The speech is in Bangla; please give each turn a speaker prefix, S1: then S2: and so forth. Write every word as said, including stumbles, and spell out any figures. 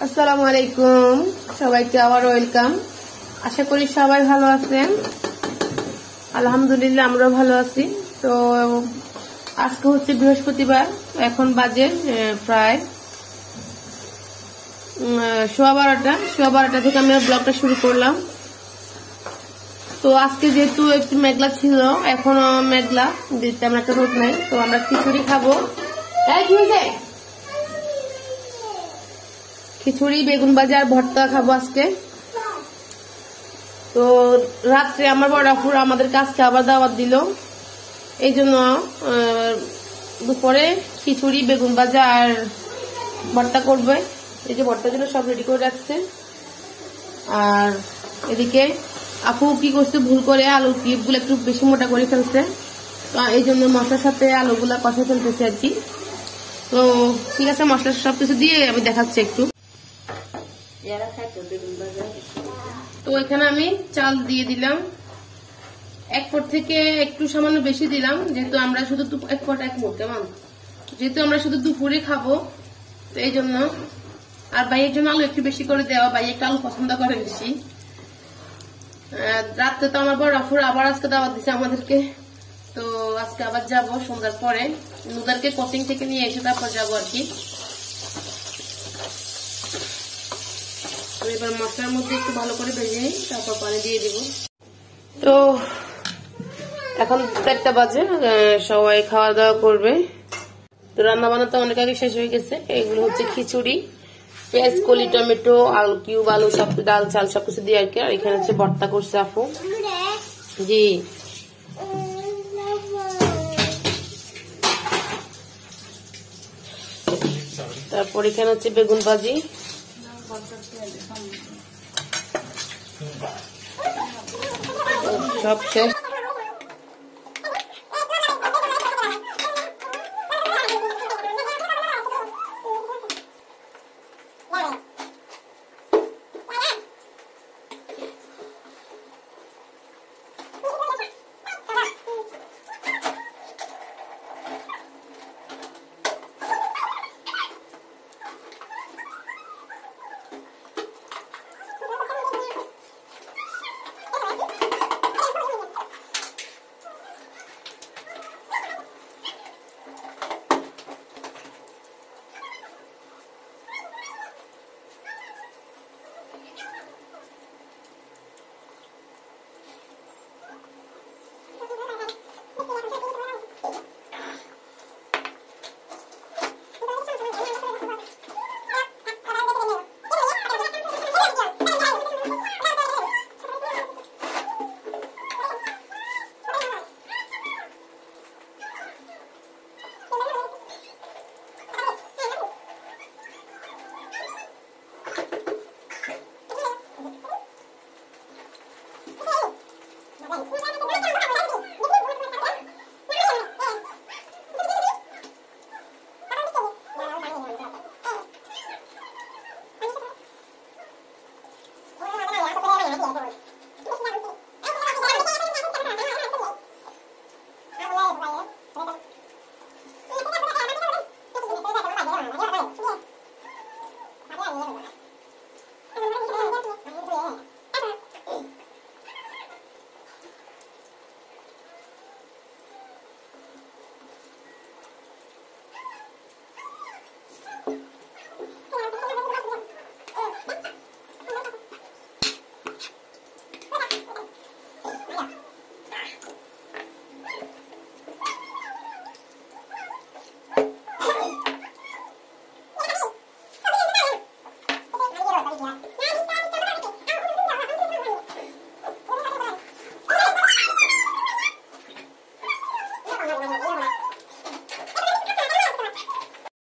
S1: আসসালামু আলাইকুম, সবাইকে আবার ওয়েলকাম। আশা করি সবাই ভালো আছেন। আলহামদুলিল্লাহ আমরাও ভালো আছি। তো আজকে হচ্ছে বৃহস্পতিবার, এখন বাজে প্রায় সোয়া বারোটা সোয়া বারোটা থেকে আমি ব্লগটা শুরু করলাম। তো আজকে যেহেতু একটু মেঘলা ছিল, এখনো মেঘলা, তেমন একটা রোদ নাই। তো আমরা খিচুড়ি খাবো। কি হয়েছে? খিচুড়ি, বেগুন ভাজা আর ভর্তা খাবো আজকে। তো রাত্রে আমার বড় আপুর আমাদের কাছকে আবার দাওয়াত দিল, এই জন্য দুপুরে খিচুড়ি, বেগুন ভাজা আর ভর্তা করবে। এই যে ভর্তার জন্য সব রেডি করে রাখছে। আর এদিকে আপু কি করছে, ভুল করে আলু কিউবগুলো একটু বেশি মোটা করে ফেলছে। তো এই জন্য মশলার সাথে আলুগুলা কষা ফেলতেছে আর কি। তো ঠিক আছে, মশলা সব কিছু দিয়ে আমি দেখাচ্ছি একটু। তো এখানে আমি চাল দিয়ে দিলাম, এক পট থেকে একটু সামান্য বেশি দিলাম, যেহেতু আমরা শুধু এক পট এক মুঠ, কেমন, যেহেতু আমরা শুধু দুপুরে খাবো, তো এই জন্য। আর ভাইয়ের জন্য আলু একটু বেশি করে দেওয়া, ভাই একটু আলু পছন্দ করে বেশি। রাত্রে তো আমার বড় আপুর আবার আজকে দাওয়াত দিচ্ছে আমাদেরকে। তো আজকে আবার যাব সন্ধ্যার পরে, নুদারকে কোচিং থেকে নিয়ে এসে তারপর যাবো আর কি। এবার মশলার মধ্যে একটু ভালো করে ভেজে নিই, তারপর পানি দিয়ে দিব। তো এখন চারটা বাজে, সবাই খাওয়া দাওয়া করবে। তো রান্না বান্না তো অনেক আগে শেষ হয়ে গেছে। এগুলো হচ্ছে খিচুড়ি, পেঁয়াজ কলি, টমেটো, আলু কিউব, আলু সব, ডাল চাল সবকিছু দিয়ে আর কি। আর এখানে হচ্ছে ভর্তা করছে আপু। জি, তারপর এখানে হচ্ছে বেগুন ভাজি, সব শেষ।